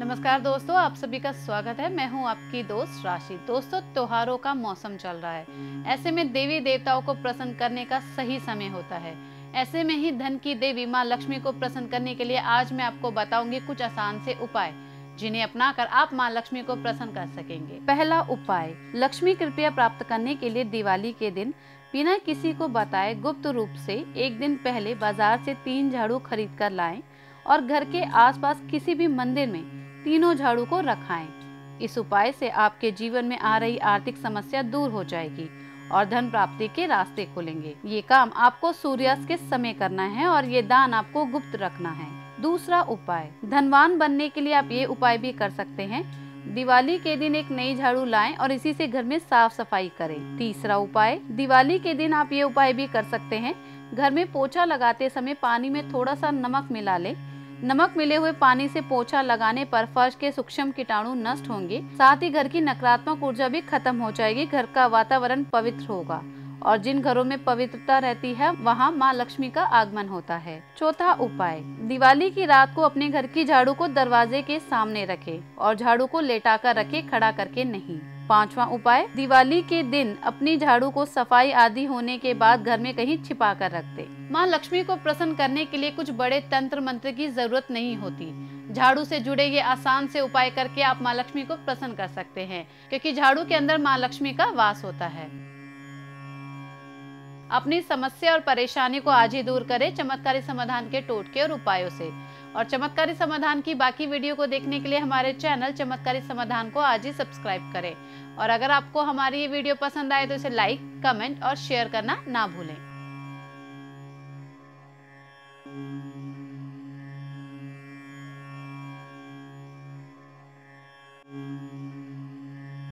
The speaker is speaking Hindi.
नमस्कार दोस्तों, आप सभी का स्वागत है। मैं हूं आपकी दोस्त राशि। दोस्तों, त्योहारों का मौसम चल रहा है। ऐसे में देवी देवताओं को प्रसन्न करने का सही समय होता है। ऐसे में ही धन की देवी मां लक्ष्मी को प्रसन्न करने के लिए आज मैं आपको बताऊंगी कुछ आसान से उपाय, जिन्हें अपनाकर आप मां लक्ष्मी को प्रसन्न कर सकेंगे। पहला उपाय, लक्ष्मी कृपया प्राप्त करने के लिए दिवाली के दिन बिना किसी को बताए गुप्त रूप से एक दिन पहले बाजार से 3 झाड़ू खरीद कर लाएं और घर के आसपास किसी भी मंदिर में तीनों झाड़ू को रखाएं। इस उपाय से आपके जीवन में आ रही आर्थिक समस्या दूर हो जाएगी और धन प्राप्ति के रास्ते खुलेंगे। ये काम आपको सूर्यास्त के समय करना है और ये दान आपको गुप्त रखना है। दूसरा उपाय, धनवान बनने के लिए आप ये उपाय भी कर सकते हैं। दिवाली के दिन एक नई झाड़ू लाएं और इसी से घर में साफ सफाई करें। तीसरा उपाय, दिवाली के दिन आप ये उपाय भी कर सकते हैं। घर में पोछा लगाते समय पानी में थोड़ा सा नमक मिला लें। नमक मिले हुए पानी से पोछा लगाने पर फर्श के सूक्ष्म कीटाणु नष्ट होंगे, साथ ही घर की नकारात्मक ऊर्जा भी खत्म हो जाएगी। घर का वातावरण पवित्र होगा और जिन घरों में पवित्रता रहती है वहां मां लक्ष्मी का आगमन होता है। चौथा उपाय, दिवाली की रात को अपने घर की झाड़ू को दरवाजे के सामने रखें और झाड़ू को लेटाकर रखें, खड़ा करके नहीं। पांचवा उपाय, दिवाली के दिन अपनी झाड़ू को सफाई आदि होने के बाद घर में कहीं छिपा कर रख दे। मां लक्ष्मी को प्रसन्न करने के लिए कुछ बड़े तंत्र मंत्र की जरूरत नहीं होती। झाड़ू से जुड़े ये आसान से उपाय करके आप मां लक्ष्मी को प्रसन्न कर सकते हैं, क्योंकि झाड़ू के अंदर मां लक्ष्मी का वास होता है। अपनी समस्या और परेशानी को आज ही दूर करें चमत्कारी समाधान के टोटके और उपायों से। और चमत्कारी समाधान की बाकी वीडियो को देखने के लिए हमारे चैनल चमत्कारी समाधान को आज ही सब्सक्राइब करें। और अगर आपको हमारी ये वीडियो पसंद आए तो इसे लाइक, कमेंट और शेयर करना ना भूलें।